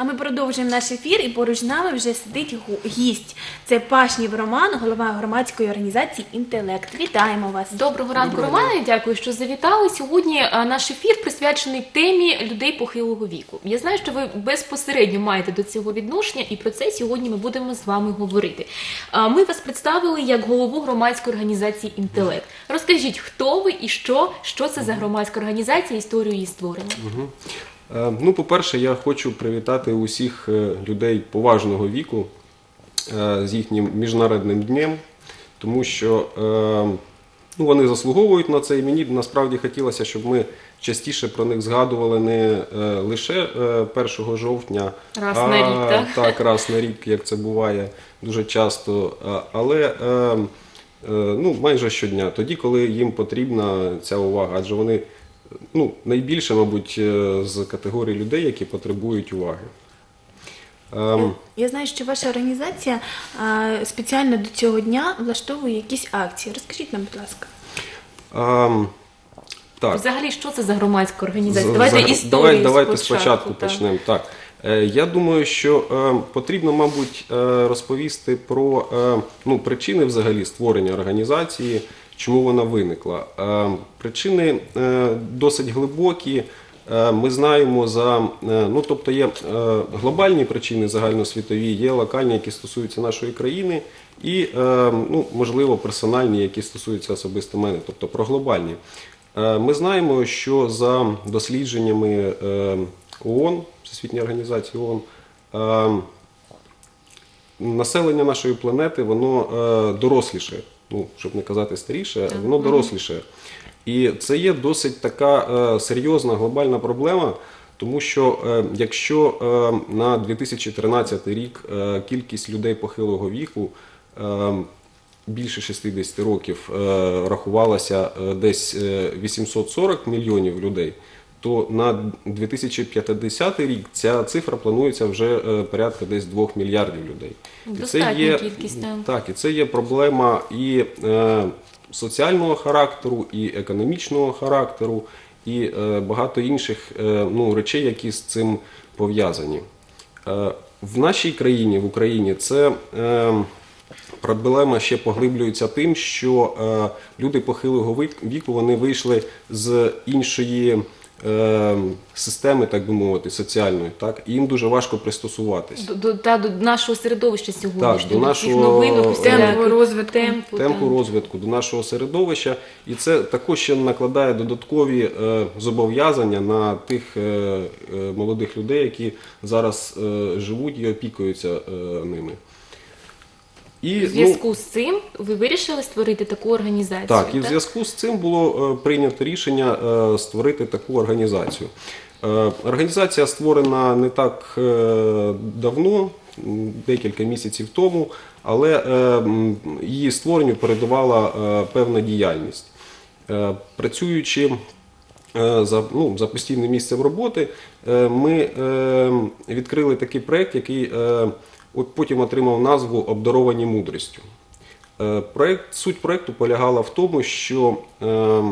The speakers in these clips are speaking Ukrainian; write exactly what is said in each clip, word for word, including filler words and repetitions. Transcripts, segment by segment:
А ми продовжуємо наш ефір, і поруч з нами вже сидить гу- гість. Це Пашнів Роман, голова громадської організації «Інтелект». Вітаємо вас. Доброго ранку, Романе. Дякую, що завітали. Сьогодні а, наш ефір присвячений темі людей похилого віку. Я знаю, що ви безпосередньо маєте до цього відношення, і про це сьогодні ми будемо з вами говорити. А, Ми вас представили як голову громадської організації «Інтелект». Розкажіть, хто ви і що, що це за громадська організація, історію її створення. Е, Ну, по-перше, я хочу привітати усіх е, людей поважного віку е, з їхнім міжнародним днем, тому що е, ну, вони заслуговують на це, і мені насправді хотілося, щоб ми частіше про них згадували не е, лише е, першого жовтня, Раз а на рік, так? так, раз на рік, як це буває дуже часто, а- але е, е, ну, майже щодня, тоді, коли їм потрібна ця увага, адже вони ну, найбільше, мабуть, е, з категорії людей, які потребують уваги. Ем, Я знаю, що ваша організація а, спеціально до цього дня влаштовує якісь акції. Розкажіть нам, будь ласка. ем, так. Взагалі, що це за громадська організація? З- Давайте за- історію давай, давайте спочатку. спочатку так. почнемо. Так. Е, Я думаю, що е, потрібно, мабуть, е, розповісти про е, ну, причини взагалі створення організації, чому вона виникла. Е, Причини е, досить глибокі. Е, Ми знаємо за, е, ну, тобто є е, глобальні причини загальносвітові, є локальні, які стосуються нашої країни, і, е, ну, можливо, персональні, які стосуються особисто мене, тобто про глобальні. Е, Ми знаємо, що за дослідженнями е, ООН, Всесвітньої організації ООН, е, населення нашої планети, воно е, доросліше, ну, щоб не казати старіше, воно доросліше. І це є досить така е, серйозна глобальна проблема, тому що е, якщо е, на дві тисячі тринадцятий рік е, кількість людей похилого віку е, більше шістдесят років е, рахувалася е, десь е, вісімсот сорок мільйонів людей, то на дві тисячі п'ятдесятий рік ця цифра планується вже е, порядка десь двох мільярдів людей. І це Достатня є, кількість, так. так, і це є проблема і е, соціального характеру, і економічного характеру, і е, багато інших е, ну, речей, які з цим пов'язані. Е, в нашій країні, в Україні, це е, проблема ще поглиблюється тим, що е, люди похилого вік- віку, вони вийшли з іншої е, системи, так би мовити, соціальної, так? І їм дуже важко пристосуватись. До, до, та, до нашого середовища сьогоднішнього, Так, до до нашого, цих новинок, е, усіляких Темпу розвитку. темпу, темпу так. розвитку, до нашого середовища, і це також ще накладає додаткові е, зобов'язання на тих е, е, молодих людей, які зараз е, живуть і опікуються е, ними. І, У зв'язку з цим ви вирішили створити таку організацію, Так, і в зв'язку з цим було е, прийнято рішення е, створити таку організацію. Е, Організація створена не так е, давно, м, декілька місяців тому, але е, м, її створенню передувала е, певна діяльність. Е, Працюючи е, за, ну, за постійним місцем роботи, е, ми е, відкрили такий проєкт, який е, от потім отримав назву «Обдаровані мудрістю». Е, Проект, суть проєкту полягала в тому, що е,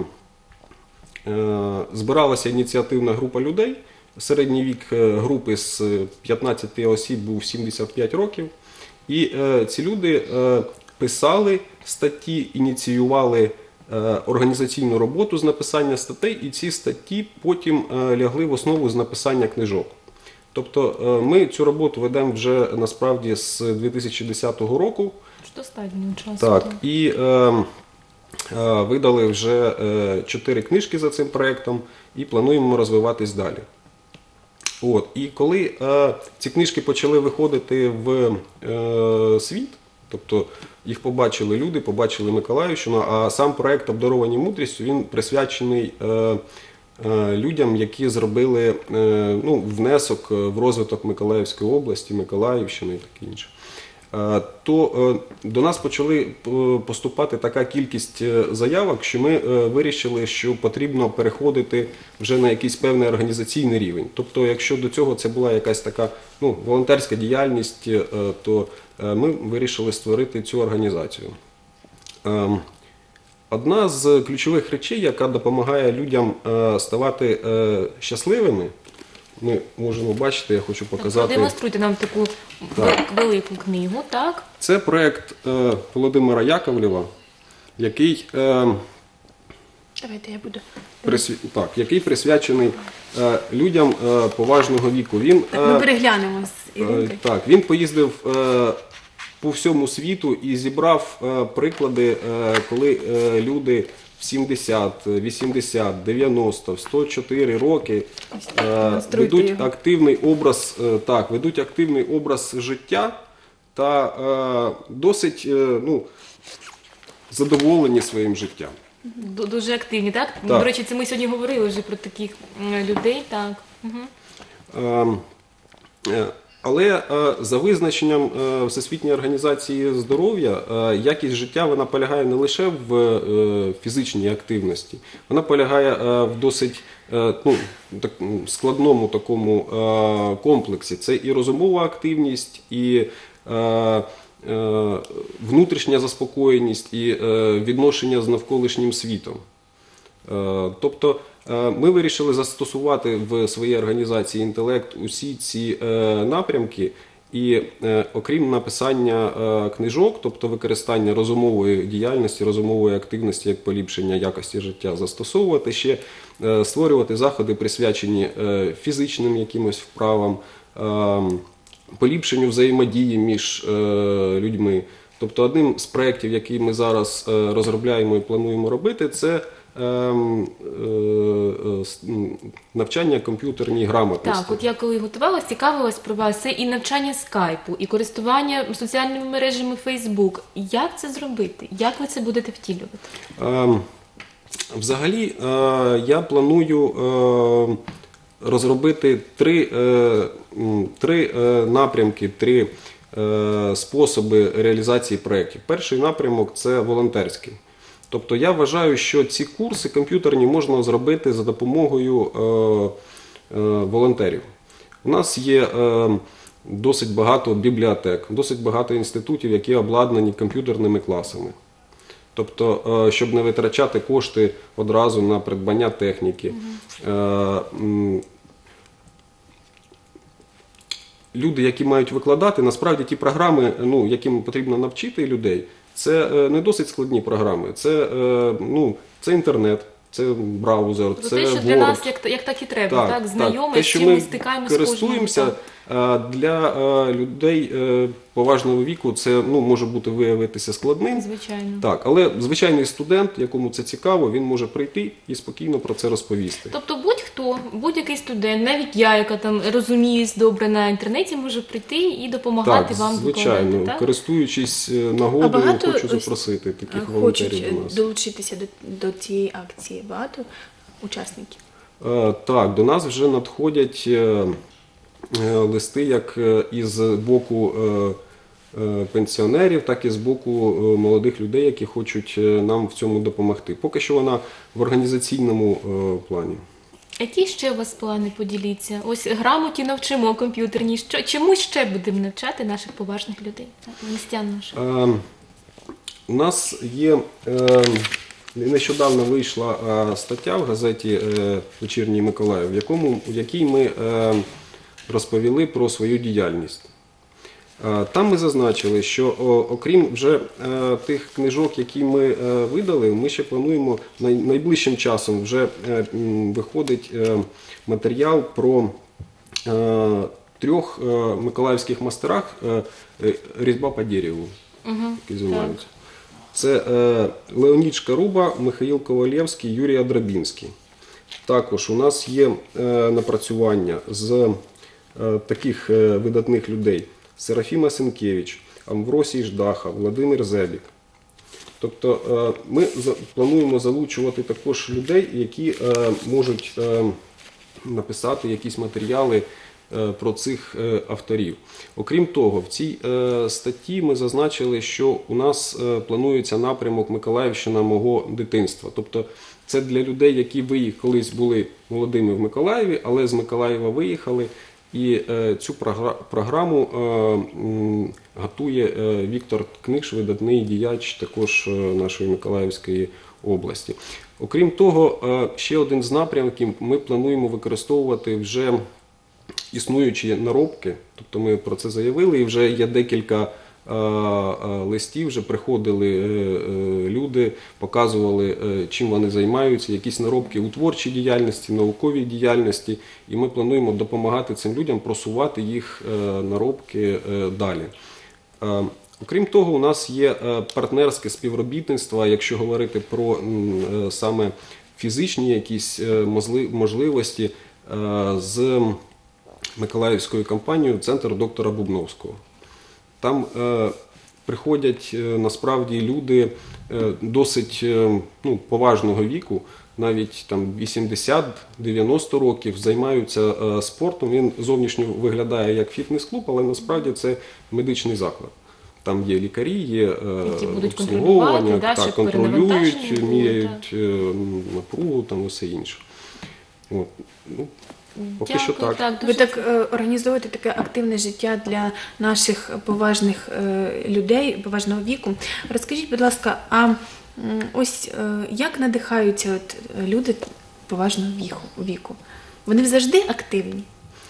е, збиралася ініціативна група людей. Середній вік е, групи з п'ятнадцяти осіб був сімдесят п'ять років. І е, ці люди е, писали статті, ініціювали е, організаційну роботу з написання статей, і ці статті потім е, лягли в основу з написання книжок. Тобто е, ми цю роботу ведемо вже насправді з дві тисячі десятого року. Достатньо часу. Так, і е, е, видали вже е, чотири книжки за цим проєктом і плануємо розвиватись далі. От, і коли е, ці книжки почали виходити в е, світ, тобто їх побачили люди, побачили Миколаївщину, а сам проєкт «Обдаровані мудрістю» він присвячений е, е, людям, які зробили е, ну, внесок в розвиток Миколаївської області, Миколаївщини і таке інше. Е, То е, до нас почали е, поступати така кількість е, заявок, що ми е, вирішили, що потрібно переходити вже на якийсь певний організаційний рівень. Тобто, якщо до цього це була якась така ну, волонтерська діяльність, е, то е, ми вирішили створити цю організацію. Е, Одна з ключових речей, яка допомагає людям е, ставати е, щасливими, ми можемо бачити, я хочу показати. Продемонструйте нам таку Так. велику книгу, так? Це проєкт е, Володимира Яковлєва, який, е, Давайте я буду. присвя... так, який присвячений е, людям е, поважного віку. Він, Так, ми е, переглянемо з е, Іринкою. так, він поїздив е, по всьому світу і зібрав е, приклади, е, коли е, люди в сімдесят, вісімдесят, дев'яносто, сто чотири роки е, демонструйте ведуть його. активний образ, е, так, ведуть активний образ життя та е, досить е, ну, задоволені своїм життям. Ду- Дуже активні, так? Так. До речі, це ми сьогодні говорили вже про таких м, людей, так. Угу. Е, е, Але е, за визначенням е, Всесвітньої організації здоров'я, е, якість життя вона полягає не лише в е, фізичній активності, вона полягає е, в досить е, ну, так, м, складному такому е, комплексі. Це і розумова активність, і е, е, внутрішня заспокоєність, і е, відношення з навколишнім світом. Е, Тобто е, ми вирішили застосувати в своїй організації інтелект усі ці е, напрямки, і е, окрім написання е, книжок, тобто використання розумової діяльності, розумової активності як поліпшення якості життя, застосовувати ще, е, створювати заходи, присвячені е, фізичним якимось вправам, е, поліпшенню взаємодії між е, людьми. Тобто одним з проєктів, який ми зараз е, розробляємо і плануємо робити, це ем, е, е, с- м, навчання комп'ютерній грамотності. Так, от я коли готувалась, цікавилась про вас, це і навчання скайпу, і користування соціальними мережами Фейсбук. Як це зробити? Як ви це будете втілювати? Ем, Взагалі, е, я планую е, розробити три, е, м, три е, напрямки, три е, способи реалізації проєктів. Перший напрямок – це волонтерський. Тобто я вважаю, що ці курси комп'ютерні можна зробити за допомогою е, е, волонтерів. У нас є е, досить багато бібліотек, досить багато інститутів, які обладнані комп'ютерними класами. Тобто, е, щоб не витрачати кошти одразу на придбання техніки. Е, м, Люди, які мають викладати, насправді ті програми, ну, яким потрібно навчити людей, це е, не досить складні програми. Це, е, ну, це інтернет, це браузер, Тобто це те, що Word. для нас як, як так і треба, так, знайоме, Те, з що чим ми ми стикаємося користуємося, кожного. е, для е, людей е, поважного віку це, ну, може бути виявитися складним. Звичайно. Так, але звичайний студент, якому це цікаво, він може прийти і спокійно про це розповісти. Тобто будь-хто, будь-який студент, навіть я, яка там розуміюсь добре на інтернеті, може прийти і допомагати Так, вам звичайно, викладати, так? користуючись е, А нагодою, багато хочу ось, запросити таких Хочуть волонтерів до нас. долучитися до, до цієї акції. Багато учасників. Е, Так, до нас вже надходять е, е, листи як е, із боку е, е, пенсіонерів, так і з боку е, молодих людей, які хочуть е, нам в цьому допомогти. Поки що вона в організаційному е, плані. Які ще у вас плани, поділіться? Ось грамоті навчимо комп'ютерні. Що, чому ще будемо навчати наших поважних людей? Так, містян наших. Е, У нас є е, нещодавно вийшла е, стаття в газеті е, «Вечірній Миколаїв», в якому, в якій ми е, розповіли про свою діяльність. Е, Там ми зазначили, що о, окрім вже е, тих книжок, які ми е, видали, ми ще плануємо най, найближчим часом вже е, м, виходить е, матеріал про е, трьох е, миколаївських мастерах е, е, різьба по дереву, які займаються. Це е, Леонід Шкаруба, Михаїл Ковалєвський, Юрій Адрабінський. Також у нас є е, напрацювання з е, таких е, видатних людей: Серафіма Сенкевич, Амвросій Ждаха, Владимир Зебік. Тобто е, ми за, плануємо залучувати також людей, які е, можуть е, написати якісь матеріали е, про цих е, авторів. Окрім того, в цій е, статті ми зазначили, що у нас е, планується напрямок Миколаївщина мого дитинства. Тобто це для людей, які виїх, колись були молодими в Миколаєві, але з Миколаєва виїхали. І е, цю програ- програму е, м, готує е, Віктор Книж, видатний діяч також е, нашої Миколаївської області. Окрім того, е, ще один з напрямків ми плануємо використовувати вже існуючі наробки, тобто ми про це заявили, і вже є декілька е, е, листів, вже приходили е, е, люди, показували, е, чим вони займаються, якісь наробки у творчій діяльності, науковій діяльності, і ми плануємо допомагати цим людям просувати їх е, наробки е, далі. Е, Окрім того, у нас є е, партнерське співробітництво, якщо говорити про м, е, саме фізичні якісь е, мозли- можливості е, з Миколаївською компанією «Центр доктора Бубновського». Там е, приходять е, насправді люди е, досить е, ну, поважного віку, навіть там вісімдесят-дев'яносто років, займаються е, спортом. Він зовнішньо виглядає як фітнес-клуб, але насправді це медичний заклад. Там є лікарі, є е, Які будуть обслуговування, контролювати, да, так, щоб контролюють, перенавантаження було, міряють е, напругу, там усе інше. От. Ну, поки Дякую, що так. так, Ви дуже так е, організовуєте таке активне життя для наших поважних е, людей, поважного віку. Розкажіть, будь ласка, а м, ось е, як надихаються от е, люди поважного віку, віку? Вони завжди активні?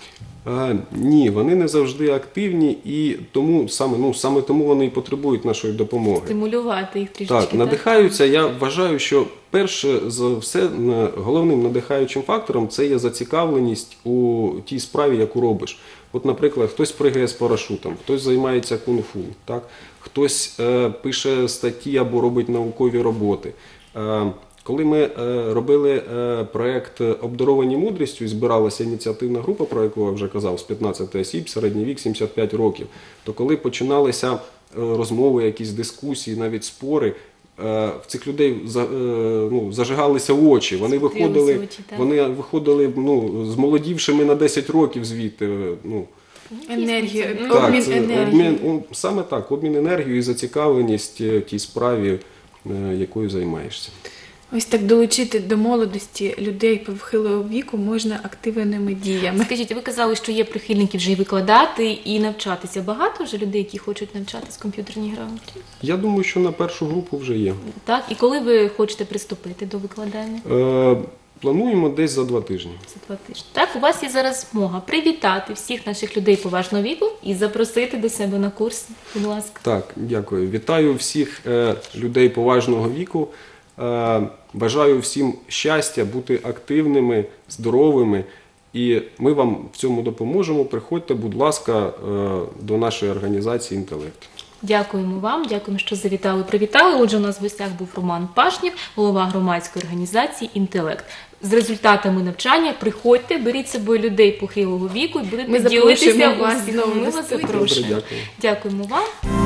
А, ні, вони не завжди активні, і тому саме, ну, саме тому вони і потребують нашої допомоги. стимулювати їх трішечки. Так, надихаються. Я вважаю, що перше за все н- головним надихаючим фактором це є зацікавленість у тій справі, яку робиш. От, наприклад, хтось пригає з парашутом, хтось займається кунг-фу, так? Хтось е, пише статті або робить наукові роботи. Е, Коли ми е, робили е, проєкт «Обдаровані мудрістю» і збиралася ініціативна група, про яку я вже казав, з п'ятнадцяти осіб, середній вік сімдесят п'ять років, то коли починалися е, розмови, якісь дискусії, навіть спори, е, в цих людей за, е, ну, зажигалися очі. Вони виходили, очі, так. вони виходили ну, змолодівшими на десять років звідти. е, Ну, Енергію, Ну, так, обмін це енергії. обмін, о, саме так, обмін енергією і зацікавленість е, тій справі, е, якою займаєшся. Ось так долучити до молодості людей похилого віку можна активними діями. Скажіть, ви казали, що є прихильники вже і викладати, і навчатися. Багато вже людей, які хочуть навчатись комп'ютерній грамоті? Я думаю, що на першу групу вже є. Так, і коли ви хочете приступити до викладання? Е, плануємо десь за два тижні. За два тижні. Так, у вас є зараз змога привітати всіх наших людей поважного віку і запросити до себе на курс. Будь ласка. Так, дякую. Вітаю всіх е, людей поважного віку. Е, бажаю всім щастя, бути активними, здоровими. І ми вам в цьому допоможемо. Приходьте, будь ласка, е, до нашої організації «Інтелект». Дякуємо вам, дякуємо, що завітали, привітали. Отже, у нас в гостях був Роман Пашнів, голова громадської організації «Інтелект». З результатами навчання приходьте, беріть з собою людей похилого віку і будете Ми ділитися запрошуємо вас усіх. знову Ми до вас студії. запрошуємо. Добре, дякую. Дякуємо вам.